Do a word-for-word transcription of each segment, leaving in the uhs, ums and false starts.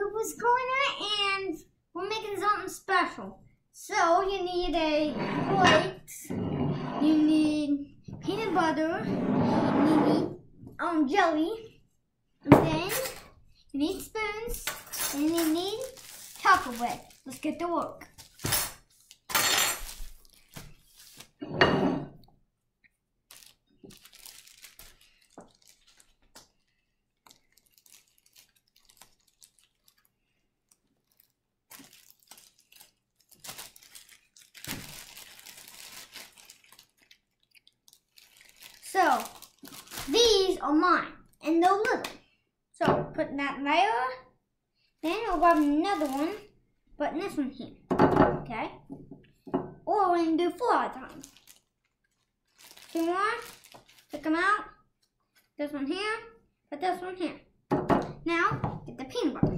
YouTuber's Corner, and we're making something special. So you need a plate, you need peanut butter, you need um jelly, and then you need spoons, and you need chocolate bread. Let's get to work. So, these are mine, and they're little. So, put that there. Then I'll grab another one, put this one here. Okay? Or we're going to do four at a time. Two more. Pick them out. This one here. Put this one here. Now, get the peanut butter.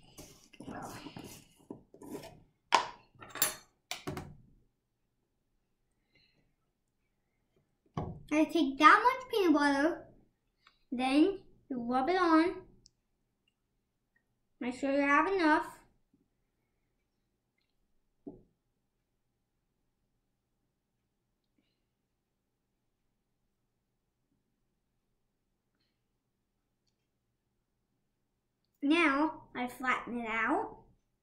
I take that much peanut butter, then you rub it on. Make sure you have enough. Now I flatten it out.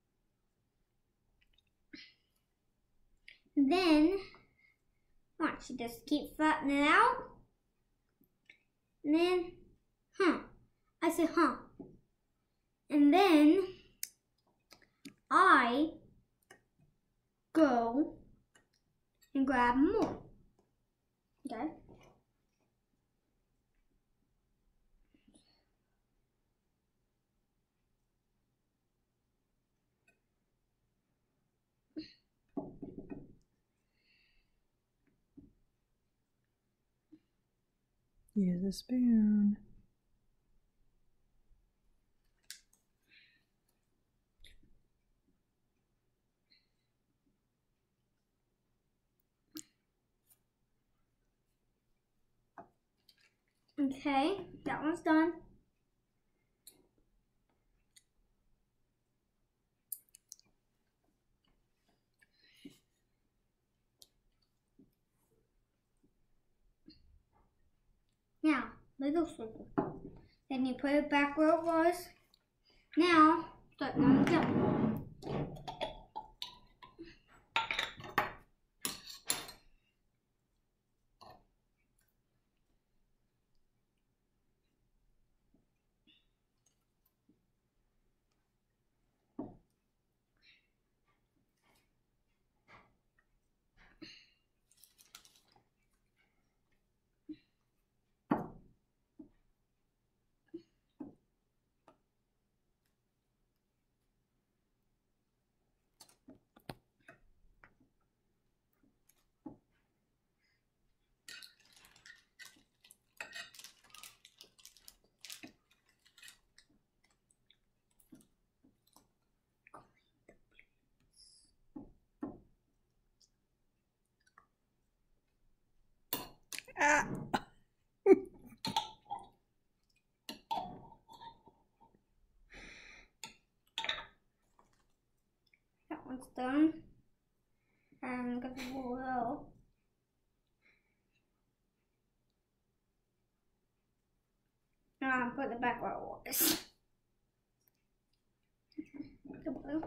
Then watch, just keep flattening it out. And then, huh. I said, huh. And then I go and grab more. Okay. Use a spoon. Okay, that one's done. Now, little circle. Then you put it back where it was. Now, start on the jelly. Ah. That one's done. I'm gonna roll it out. Now put it back where it was. The blue.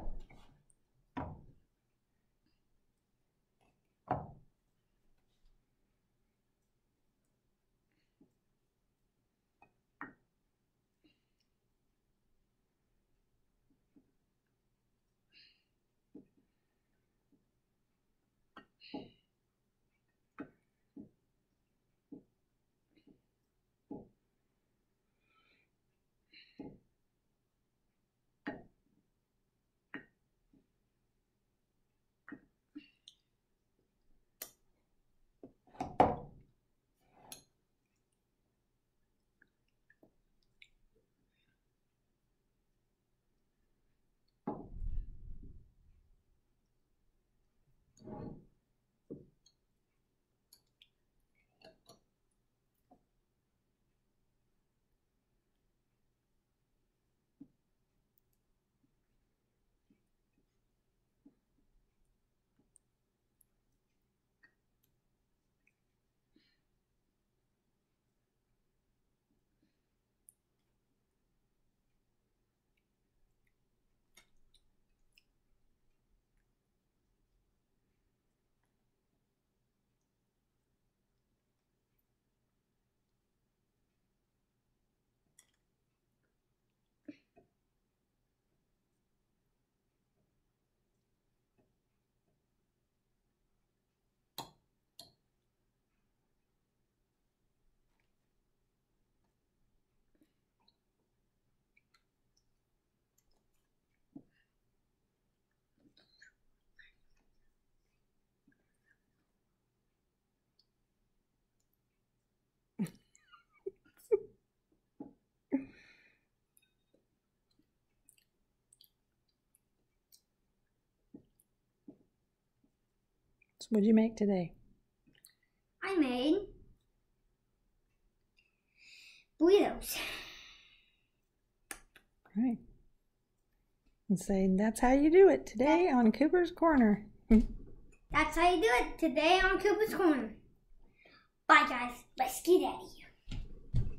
So what'd you make today? I made burritos. All right. And say, that's how you do it today on Cooper's Corner. That's how you do it today on Cooper's Corner. Bye, guys. Let's get out of here.